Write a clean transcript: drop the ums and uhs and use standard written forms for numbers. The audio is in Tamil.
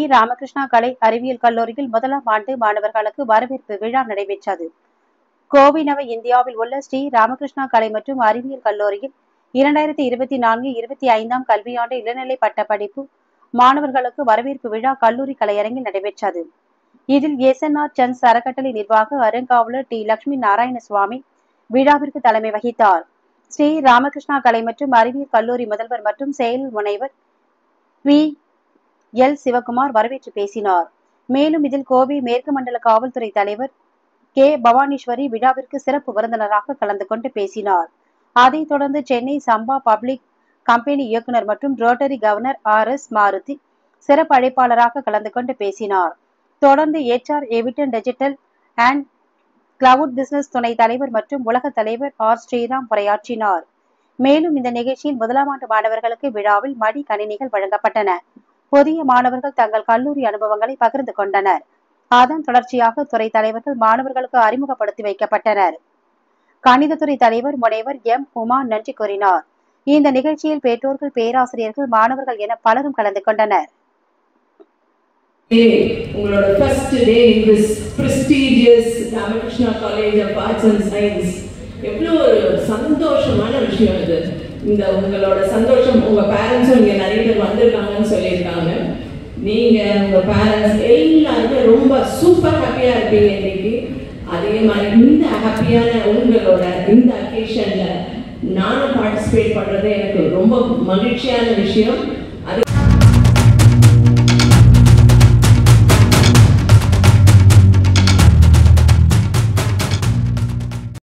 ராமகிருஷ்ணா கலை அறிவியல் கல்லூரியில் முதலாம் ஆண்டு மாணவர்களுக்கு வரவேற்பு விழா நடைபெற்றது. கோவை நவ இந்தியாவில் உள்ள ஸ்ரீ ராமகிருஷ்ணா கலை மற்றும் அறிவியல் கல்லூரியில் 2024-25 கல்வியாண்டு இளநிலை பட்டப்படிப்பு மாணவர்களுக்கு வரவேற்பு விழா கல்லூரி கலையரங்கில் நடைபெற்றது. இதில் SNR சன்ஸ் அறக்கட்டளை நிர்வாக அறங்காவலர் டி. லட்சுமி நாராயண சுவாமி விழாவிற்கு தலைமை வகித்தார். ஸ்ரீ ராமகிருஷ்ணா கலை மற்றும் அறிவியல் கல்லூரி முதல்வர் மற்றும் செயல் முனைவர் PL சிவகுமார் வரவேற்று பேசினார். மேலும் இதில் கோவை மேற்கு மண்டல காவல்துறை தலைவர் K. பவானீஸ்வரி விழாவிற்கு சிறப்பு விருந்தினராக கலந்து கொண்டு பேசினார். அதைத் தொடர்ந்து சென்னை சம்பா பப்ளிக் கம்பெனி இயக்குநர் மற்றும் ரோட்டரி கவர்னர் RS மாருதி சிறப்பு அழைப்பாளராக கலந்து கொண்டு பேசினார். தொடர்ந்து HR எவிடன் டிஜிட்டல் அண்ட் கிளவுட் பிசினஸ் துணை தலைவர் மற்றும் உலக தலைவர் R. ஸ்ரீராம் உரையாற்றினார். மேலும் இந்த நிகழ்ச்சியில் முதலாம் ஆண்டு மாணவர்களுக்கு விழாவில் மடி கணினிகள் வழங்கப்பட்டன. புதிய மாணவர்கள் தங்கள் கல்லூரி அனுபவங்களை பகிர்ந்து கொண்டனர். அதன் தொடர்ச்சியாக துறை தலைவர்கள் மாணவர்களுக்கு அறிமுகப்படுத்தி வைக்கப்பட்டனர். கணிதத்துறை தலைவர் முனைவர் M. உமா நன்றி கூறினார். இந்த நிகழ்ச்சியில் பெற்றோர்கள், பேராசிரியர்கள், மாணவர்கள் என பலரும் கலந்து கொண்டனர். உங்களோட first day in this prestigious Ramakrishna College of Arts and Science எவ்வளவு ஒரு சந்தோஷமான விஷயம் இது. இந்த உங்களோட சந்தோஷம் உங்க பேரண்ட்ஸும் இங்க நிறைய பேர் வந்திருக்காங்கன்னு சொல்லியிருக்காங்க. நீங்க உங்க பேரண்ட்ஸ் எல்லாருமே ரொம்ப சூப்பர் ஹாப்பியா இருப்பீங்க இன்னைக்கு. அதே மாதிரி இந்த ஹாப்பியான உங்களோட இந்த அக்கேஷன்ல நானும் பார்ட்டிசிபேட் பண்றது எனக்கு ரொம்ப மகிழ்ச்சியான விஷயம்.